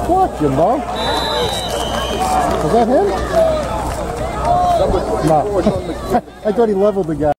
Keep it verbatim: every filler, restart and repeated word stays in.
What, Jimbo? Was that him? No. I thought he leveled the guy.